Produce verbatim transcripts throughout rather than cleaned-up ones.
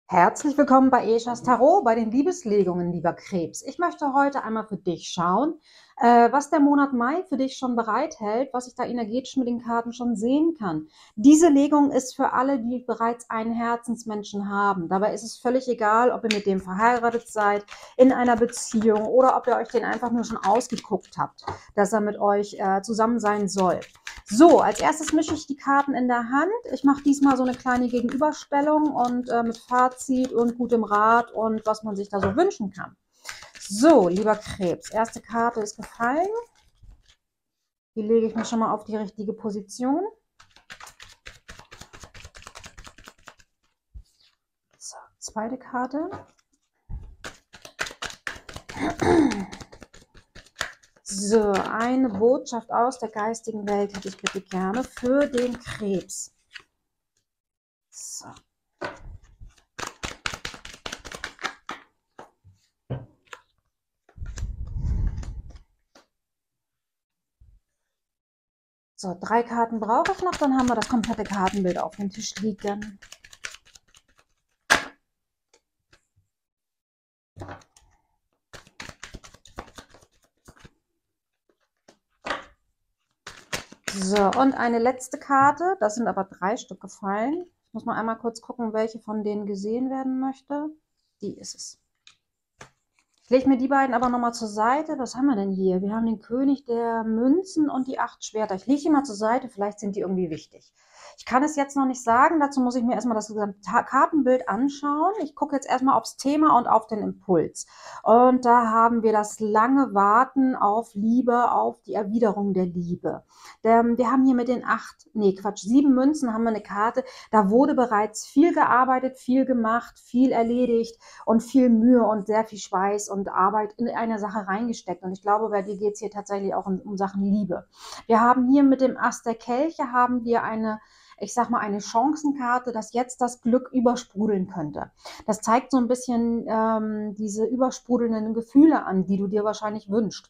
Herzlich willkommen bei Eschas Tarot, bei den Liebeslegungen, lieber Krebs. Ich möchte heute einmal für dich schauen, äh, was der Monat Mai für dich schon bereithält, was ich da energetisch mit den Karten schon sehen kann. Diese Legung ist für alle, die bereits einen Herzensmenschen haben. Dabei ist es völlig egal, ob ihr mit dem verheiratet seid, in einer Beziehung oder ob ihr euch den einfach nur schon ausgeguckt habt, dass er mit euch äh, zusammen sein soll. So, als erstes mische ich die Karten in der Hand. Ich mache diesmal so eine kleine Gegenüberstellung und äh, mit Fazit und gutem Rat und was man sich da so wünschen kann. So, lieber Krebs, erste Karte ist gefallen. Die lege ich mir schon mal auf die richtige Position. So, zweite Karte. So, eine Botschaft aus der geistigen Welt hätte ich bitte gerne für den Krebs. So. So, drei Karten brauche ich noch, dann haben wir das komplette Kartenbild auf dem Tisch liegen. So, und eine letzte Karte, das sind aber drei Stück gefallen. Ich muss mal einmal kurz gucken, welche von denen gesehen werden möchte. Die ist es. Ich lege mir die beiden aber nochmal zur Seite. Was haben wir denn hier? Wir haben den König der Münzen und die acht Schwerter. Ich lege die mal zur Seite, vielleicht sind die irgendwie wichtig. Ich kann es jetzt noch nicht sagen, dazu muss ich mir erstmal das gesamte Kartenbild anschauen. Ich gucke jetzt erstmal aufs Thema und auf den Impuls. Und da haben wir das lange Warten auf Liebe, auf die Erwiderung der Liebe. Wir haben hier mit den acht, nee Quatsch, sieben Münzen haben wir eine Karte. Da wurde bereits viel gearbeitet, viel gemacht, viel erledigt und viel Mühe und sehr viel Schweiß und Arbeit in eine Sache reingesteckt. Und ich glaube, bei dir geht es hier tatsächlich auch um, um Sachen Liebe. Wir haben hier mit dem Ass der Kelche haben wir eine, ich sag mal, eine Chancenkarte, dass jetzt das Glück übersprudeln könnte. Das zeigt so ein bisschen ähm, diese übersprudelnden Gefühle an, die du dir wahrscheinlich wünschst.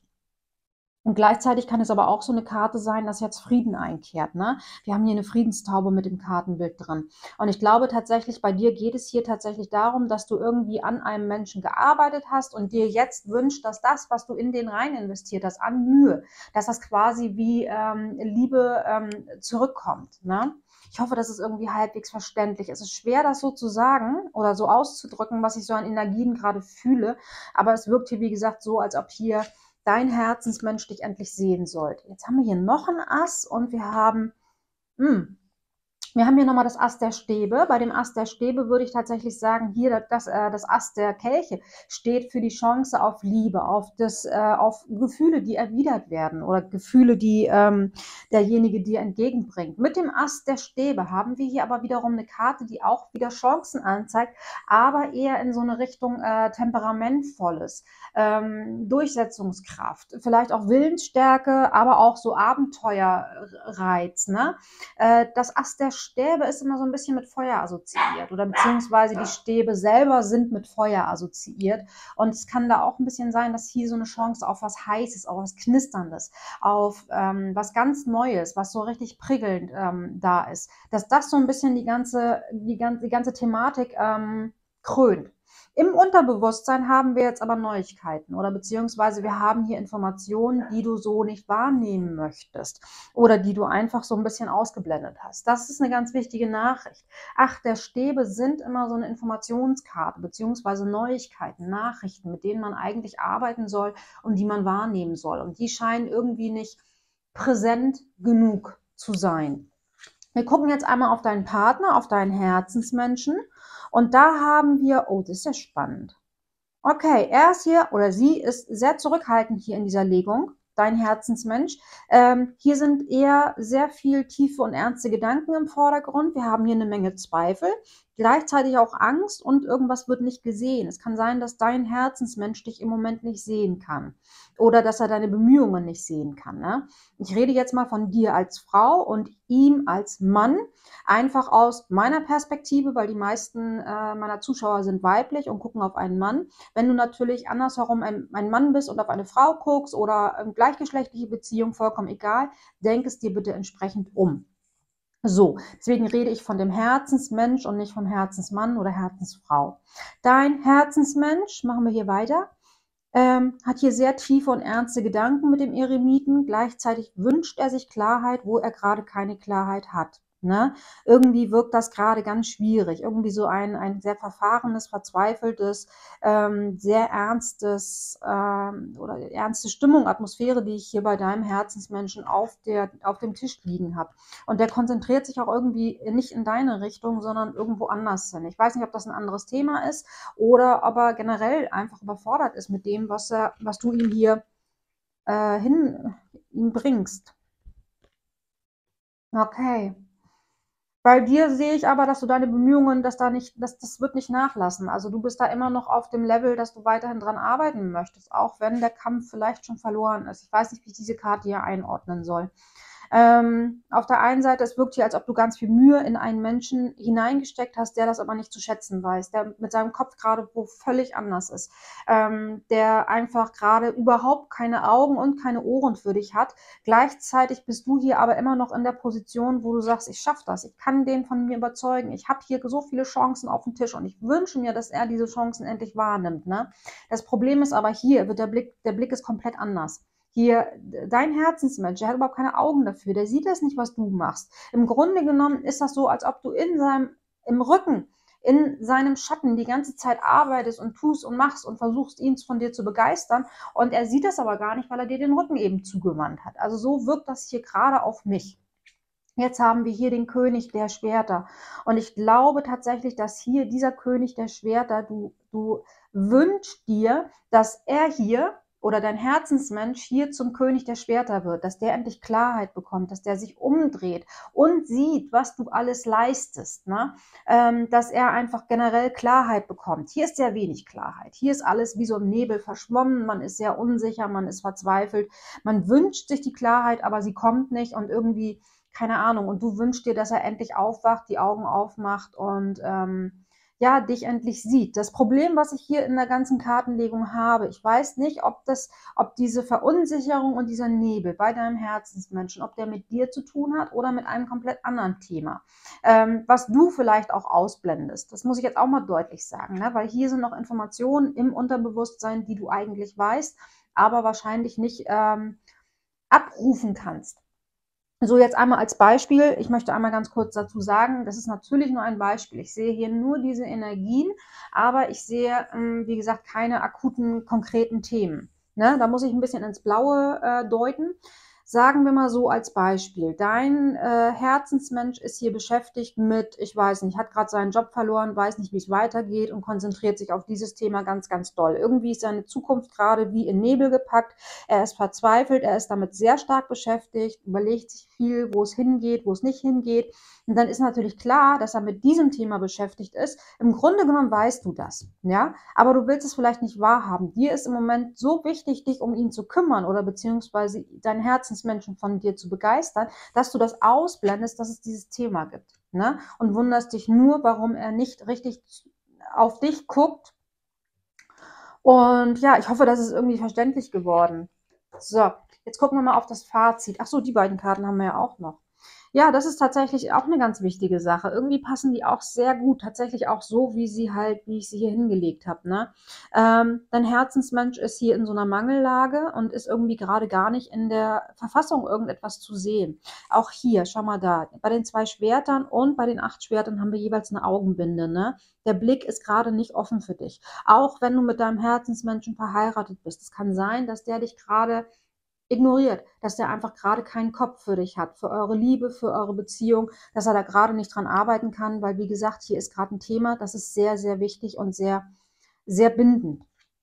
Und gleichzeitig kann es aber auch so eine Karte sein, dass jetzt Frieden einkehrt. Ne? Wir haben hier eine Friedenstaube mit dem Kartenbild drin. Und ich glaube tatsächlich, bei dir geht es hier tatsächlich darum, dass du irgendwie an einem Menschen gearbeitet hast und dir jetzt wünscht, dass das, was du in den rein investiert hast, an Mühe, dass das quasi wie ähm, Liebe ähm, zurückkommt. Ne? Ich hoffe, das ist irgendwie halbwegs verständlich. Es ist schwer, das so zu sagen oder so auszudrücken, was ich so an Energien gerade fühle. Aber es wirkt hier, wie gesagt, so, als ob hier dein Herzensmensch dich endlich sehen sollte. Jetzt haben wir hier noch ein Ass und wir haben, mh, wir haben hier nochmal das Ass der Stäbe. Bei dem Ass der Stäbe würde ich tatsächlich sagen, hier das, äh, das Ass der Kelche steht für die Chance auf Liebe, auf, das, äh, auf Gefühle, die erwidert werden oder Gefühle, die ähm, derjenige dir entgegenbringt. Mit dem Ass der Stäbe haben wir hier aber wiederum eine Karte, die auch wieder Chancen anzeigt, aber eher in so eine Richtung äh, temperamentvolles, ähm, Durchsetzungskraft, vielleicht auch Willensstärke, aber auch so Abenteuerreiz. Ne? Äh, das Ass der Stäbe ist immer so ein bisschen mit Feuer assoziiert oder beziehungsweise die Stäbe selber sind mit Feuer assoziiert und es kann da auch ein bisschen sein, dass hier so eine Chance auf was Heißes, auf was Knisterndes, auf ähm, was ganz Neues, was so richtig prickelnd ähm, da ist, dass das so ein bisschen die ganze, die ganze, die ganze Thematik ähm, krönt. Im Unterbewusstsein haben wir jetzt aber Neuigkeiten oder beziehungsweise wir haben hier Informationen, die du so nicht wahrnehmen möchtest oder die du einfach so ein bisschen ausgeblendet hast. Das ist eine ganz wichtige Nachricht. Ach, der Stäbe sind immer so eine Informationskarte beziehungsweise Neuigkeiten, Nachrichten, mit denen man eigentlich arbeiten soll und die man wahrnehmen soll. Und die scheinen irgendwie nicht präsent genug zu sein. Wir gucken jetzt einmal auf deinen Partner, auf deinen Herzensmenschen. Und da haben wir, oh, das ist ja spannend. Okay, er ist hier oder sie ist sehr zurückhaltend hier in dieser Legung, dein Herzensmensch. Ähm, hier sind eher sehr viel tiefe und ernste Gedanken im Vordergrund. Wir haben hier eine Menge Zweifel, gleichzeitig auch Angst und irgendwas wird nicht gesehen. Es kann sein, dass dein Herzensmensch dich im Moment nicht sehen kann oder dass er deine Bemühungen nicht sehen kann. Ne? Ich rede jetzt mal von dir als Frau und ihm als Mann, einfach aus meiner Perspektive, weil die meisten äh, meiner Zuschauer sind weiblich und gucken auf einen Mann. Wenn du natürlich andersherum ein, ein Mann bist und auf eine Frau guckst oder eine gleichgeschlechtliche Beziehung, vollkommen egal, denk es dir bitte entsprechend um. So, deswegen rede ich von dem Herzensmensch und nicht vom Herzensmann oder Herzensfrau. Dein Herzensmensch, machen wir hier weiter, ähm, hat hier sehr tiefe und ernste Gedanken mit dem Eremiten. Gleichzeitig wünscht er sich Klarheit, wo er gerade keine Klarheit hat. Ne? Irgendwie wirkt das gerade ganz schwierig. Irgendwie so ein, ein sehr verfahrenes, verzweifeltes, ähm, sehr ernstes ähm, oder ernste Stimmung, Atmosphäre, die ich hier bei deinem Herzensmenschen auf, der, auf dem Tisch liegen habe. Und der konzentriert sich auch irgendwie nicht in deine Richtung, sondern irgendwo anders hin. Ich weiß nicht, ob das ein anderes Thema ist oder ob er generell einfach überfordert ist mit dem, was, er, was du ihm hier äh, hin ihm bringst. Okay. Bei dir sehe ich aber, dass du deine Bemühungen, dass da nicht, dass das wird nicht nachlassen. Also du bist da immer noch auf dem Level, dass du weiterhin dran arbeiten möchtest, auch wenn der Kampf vielleicht schon verloren ist. Ich weiß nicht, wie ich diese Karte hier einordnen soll. Ähm, auf der einen Seite, es wirkt hier, als ob du ganz viel Mühe in einen Menschen hineingesteckt hast, der das aber nicht zu schätzen weiß, der mit seinem Kopf gerade wo völlig anders ist, ähm, der einfach gerade überhaupt keine Augen und keine Ohren für dich hat. Gleichzeitig bist du hier aber immer noch in der Position, wo du sagst, ich schaffe das, ich kann den von mir überzeugen, ich habe hier so viele Chancen auf dem Tisch und ich wünsche mir, dass er diese Chancen endlich wahrnimmt. Ne? Das Problem ist aber hier, wird der Blick, der Blick ist komplett anders. Hier, dein Herzensmensch, der hat überhaupt keine Augen dafür, der sieht das nicht, was du machst. Im Grunde genommen ist das so, als ob du in seinem, im Rücken, in seinem Schatten die ganze Zeit arbeitest und tust und machst und versuchst, ihn von dir zu begeistern. Und er sieht das aber gar nicht, weil er dir den Rücken eben zugewandt hat. Also so wirkt das hier gerade auf mich. Jetzt haben wir hier den König der Schwerter. Und ich glaube tatsächlich, dass hier dieser König der Schwerter, du, du wünschst dir, dass er hier oder dein Herzensmensch hier zum König der Schwerter wird, dass der endlich Klarheit bekommt, dass der sich umdreht und sieht, was du alles leistest, ne? Ähm, dass er einfach generell Klarheit bekommt. Hier ist sehr wenig Klarheit. Hier ist alles wie so im Nebel verschwommen, man ist sehr unsicher, man ist verzweifelt, man wünscht sich die Klarheit, aber sie kommt nicht und irgendwie keine Ahnung, und du wünschst dir, dass er endlich aufwacht, die Augen aufmacht und ähm, ja, dich endlich sieht. Das Problem, was ich hier in der ganzen Kartenlegung habe, ich weiß nicht, ob das, ob diese Verunsicherung und dieser Nebel bei deinem Herzensmenschen, ob der mit dir zu tun hat oder mit einem komplett anderen Thema, ähm, was du vielleicht auch ausblendest. Das muss ich jetzt auch mal deutlich sagen, ne? Weil hier sind noch Informationen im Unterbewusstsein, die du eigentlich weißt, aber wahrscheinlich nicht ähm, abrufen kannst. So, jetzt einmal als Beispiel. Ich möchte einmal ganz kurz dazu sagen, das ist natürlich nur ein Beispiel. Ich sehe hier nur diese Energien, aber ich sehe, wie gesagt, keine akuten, konkreten Themen. Ne? Da muss ich ein bisschen ins Blaue äh, deuten. Sagen wir mal so als Beispiel, dein äh, Herzensmensch ist hier beschäftigt mit, ich weiß nicht, hat gerade seinen Job verloren, weiß nicht, wie es weitergeht und konzentriert sich auf dieses Thema ganz, ganz doll. Irgendwie ist seine Zukunft gerade wie in Nebel gepackt, er ist verzweifelt, er ist damit sehr stark beschäftigt, überlegt sich viel, wo es hingeht, wo es nicht hingeht. Und dann ist natürlich klar, dass er mit diesem Thema beschäftigt ist. Im Grunde genommen weißt du das, ja, aber du willst es vielleicht nicht wahrhaben. Dir ist im Moment so wichtig, dich um ihn zu kümmern oder beziehungsweise dein Herzensmenschen von dir zu begeistern, dass du das ausblendest, dass es dieses Thema gibt, ne? Und wunderst dich nur, warum er nicht richtig auf dich guckt. Und ja, ich hoffe, das ist irgendwie verständlich geworden. So, jetzt gucken wir mal auf das Fazit. Ach so, die beiden Karten haben wir ja auch noch. Ja, das ist tatsächlich auch eine ganz wichtige Sache. Irgendwie passen die auch sehr gut, tatsächlich auch so, wie sie halt, wie ich sie hier hingelegt habe, ne? Ähm, dein Herzensmensch ist hier in so einer Mangellage und ist irgendwie gerade gar nicht in der Verfassung, irgendetwas zu sehen. Auch hier, schau mal da, bei den zwei Schwertern und bei den acht Schwertern haben wir jeweils eine Augenbinde, ne? Der Blick ist gerade nicht offen für dich. Auch wenn du mit deinem Herzensmenschen verheiratet bist. Es kann sein, dass der dich gerade ignoriert, dass der einfach gerade keinen Kopf für dich hat, für eure Liebe, für eure Beziehung, dass er da gerade nicht dran arbeiten kann, weil wie gesagt, hier ist gerade ein Thema, das ist sehr, sehr wichtig und sehr, sehr bindend.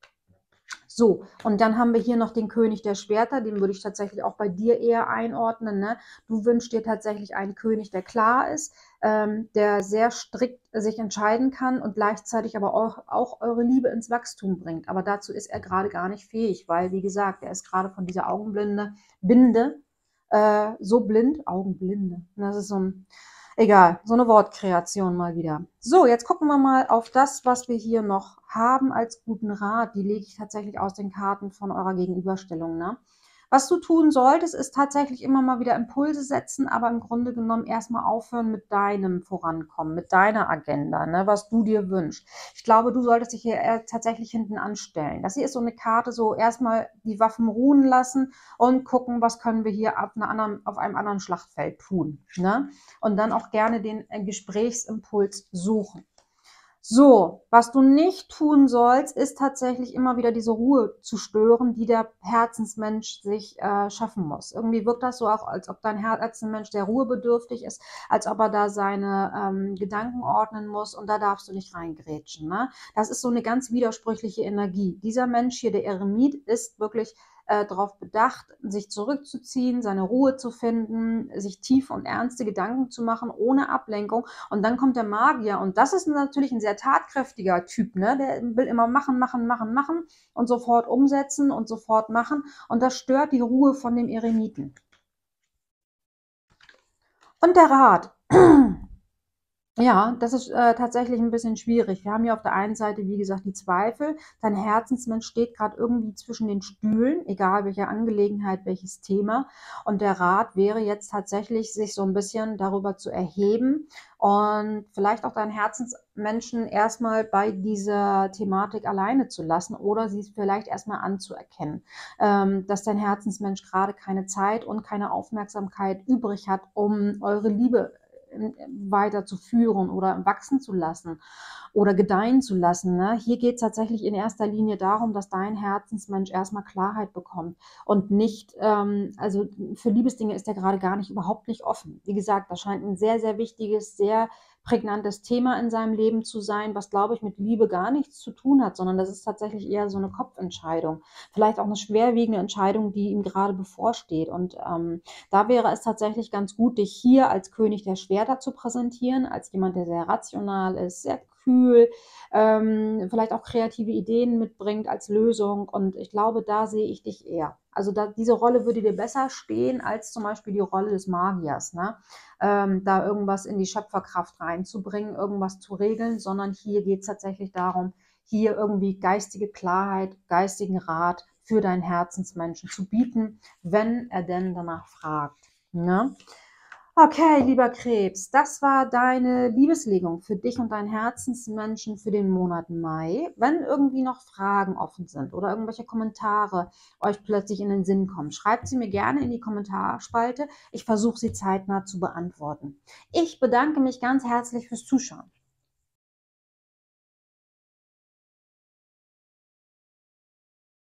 So, und dann haben wir hier noch den König der Schwerter, den würde ich tatsächlich auch bei dir eher einordnen, ne? Du wünschst dir tatsächlich einen König, der klar ist, ähm, der sehr strikt sich entscheiden kann und gleichzeitig aber auch, auch eure Liebe ins Wachstum bringt. Aber dazu ist er gerade gar nicht fähig, weil, wie gesagt, er ist gerade von dieser Augenblinde, Binde, äh, so blind, Augenblinde. Das ist so ein, egal, so eine Wortkreation mal wieder. So, jetzt gucken wir mal auf das, was wir hier noch haben als guten Rat. Die lege ich tatsächlich aus den Karten von eurer Gegenüberstellung, ne? Was du tun solltest, ist tatsächlich immer mal wieder Impulse setzen, aber im Grunde genommen erstmal aufhören mit deinem Vorankommen, mit deiner Agenda, ne, was du dir wünschst. Ich glaube, du solltest dich hier eher tatsächlich hinten anstellen. Das hier ist so eine Karte, so erstmal die Waffen ruhen lassen und gucken, was können wir hier auf, einer anderen, auf einem anderen Schlachtfeld tun. Ne? Und dann auch gerne den Gesprächsimpuls suchen. So, was du nicht tun sollst, ist tatsächlich immer wieder diese Ruhe zu stören, die der Herzensmensch sich äh, schaffen muss. Irgendwie wirkt das so auch, als ob dein Herzensmensch sehr ruhebedürftig ist, als ob er da seine ähm, Gedanken ordnen muss und da darfst du nicht reingrätschen. Ne? Das ist so eine ganz widersprüchliche Energie. Dieser Mensch hier, der Eremit, ist wirklich äh, darauf bedacht, sich zurückzuziehen, seine Ruhe zu finden, sich tiefe und ernste Gedanken zu machen, ohne Ablenkung. Und dann kommt der Magier und das ist natürlich ein sehr tatkräftiger Typ, ne? Der will immer machen, machen, machen, machen und sofort umsetzen und sofort machen und das stört die Ruhe von dem Eremiten. Und der Rat. Ja, das ist äh, tatsächlich ein bisschen schwierig. Wir haben hier auf der einen Seite, wie gesagt, die Zweifel. Dein Herzensmensch steht gerade irgendwie zwischen den Stühlen, egal welche Angelegenheit, welches Thema. Und der Rat wäre jetzt tatsächlich, sich so ein bisschen darüber zu erheben und vielleicht auch deinen Herzensmenschen erstmal bei dieser Thematik alleine zu lassen oder sie vielleicht erstmal anzuerkennen, ähm, dass dein Herzensmensch gerade keine Zeit und keine Aufmerksamkeit übrig hat, um eure Liebe weiter zu führen oder wachsen zu lassen oder gedeihen zu lassen. Ne? Hier geht es tatsächlich in erster Linie darum, dass dein Herzensmensch erstmal Klarheit bekommt und nicht, ähm, also für Liebesdinge ist er gerade gar nicht, überhaupt nicht offen. Wie gesagt, das scheint ein sehr, sehr wichtiges, sehr prägnantes Thema in seinem Leben zu sein, was, glaube ich, mit Liebe gar nichts zu tun hat, sondern das ist tatsächlich eher so eine Kopfentscheidung. Vielleicht auch eine schwerwiegende Entscheidung, die ihm gerade bevorsteht. Und ähm, da wäre es tatsächlich ganz gut, dich hier als König der Schwerter zu präsentieren, als jemand, der sehr rational ist, sehr kühl, ähm, vielleicht auch kreative Ideen mitbringt als Lösung. Und ich glaube, da sehe ich dich eher. Also da, diese Rolle würde dir besser stehen als zum Beispiel die Rolle des Magiers, ne? Ähm, da irgendwas in die Schöpferkraft reinzubringen, irgendwas zu regeln, sondern hier geht es tatsächlich darum, hier irgendwie geistige Klarheit, geistigen Rat für deinen Herzensmenschen zu bieten, wenn er denn danach fragt. Ne? Okay, lieber Krebs, das war deine Liebeslegung für dich und deinen Herzensmenschen für den Monat Mai. Wenn irgendwie noch Fragen offen sind oder irgendwelche Kommentare euch plötzlich in den Sinn kommen, schreibt sie mir gerne in die Kommentarspalte. Ich versuche sie zeitnah zu beantworten. Ich bedanke mich ganz herzlich fürs Zuschauen.